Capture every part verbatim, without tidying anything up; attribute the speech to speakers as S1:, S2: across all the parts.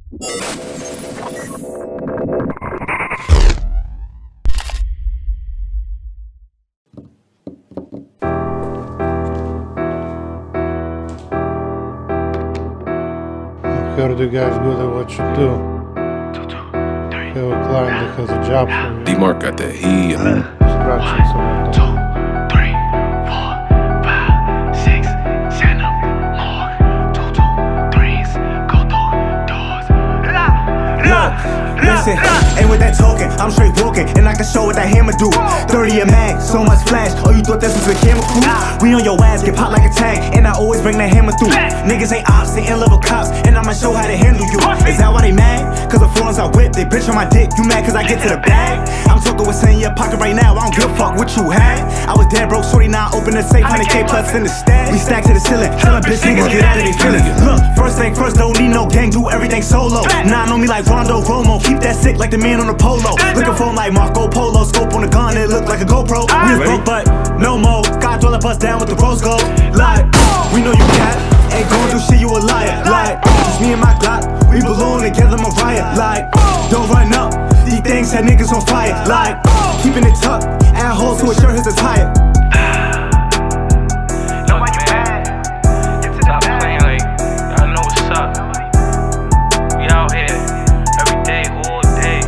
S1: I heard you guys good at what you do. Have a client that has a job for you.
S2: D-Mark got that heat.
S1: Scratching something.
S3: Two, three, four, five, six, seven, more. Two, two, threes, go through doors.
S4: Look, listen, ain't with that talking, I'm straight walking, and I can show what that hammer do. thirty a mag, so much flash, oh you thought this was a camera crew? We on your ass, get popped like a tank, and I always bring that hammer through. Niggas ain't ops, they in love with cops, and I'ma show how to handle you. Is that why they mad? Cause the phones I whip, they bitch on my dick. You mad cause I get to the bag? I'm talking what's in your pocket right now, I don't give a fuck what you had. I was dead broke, forty-nine, open the safe, one hundred K plus in the stash. We stack to the ceiling, tell a bitch niggas get out of their feelings. Look, first thing first, don't need no gang, do everything solo. Nah, know me like Rondo Romo, keep that sick like the man on the polo. Looking for him like Marco Polo, scope on the gun, it look like a GoPro. We was broke but no more, God dwell bust down with the rose gold. Like, we know you cat, ain't gon' do shit, you a liar. Like, just me and my Glock, we belong together, Mariah. Like, don't run up, these things had niggas on fire. Like, keeping it tucked, add holes to ensure his attire.
S3: Know why you mad? Get to the bag. Like, I know what's up. We out here every day, all day.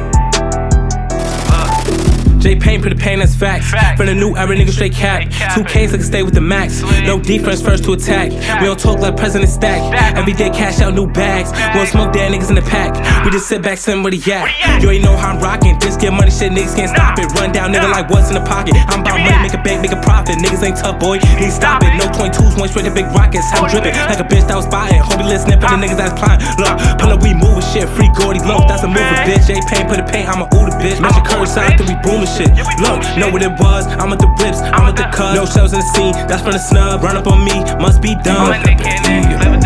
S5: J Pain put the pain, that's facts.
S3: Fact.
S5: From the new era, nigga straight cap. Two K's, I can stay with the max. No defense, first to attack. We don't talk like President Stack. Every day cash out new bags. We don't smoke dead niggas in the pack. We just sit back, send where the yak. You ain't know how I'm rocking. This get money, shit, niggas can't stop it. Run down, nigga, like what's in the pocket. I'm about money, make a bank, make a profit. Niggas ain't tough, boy, need stop it. No twenty-twos, one straight to big rockets. I'm dripping like a bitch that was spotting. Homie listening for the niggas that's plotting. Look, pull up, we moving shit. Free Gordy Loaf, that's a mover, bitch. J Pain put the paint, I'm a Uda bitch. Measure courage side, then we booming shit. Look, know what it was, I'm with the rips, I'm with the cuz. No shells in the scene, that's from the snub. Run up on me, must be dumb.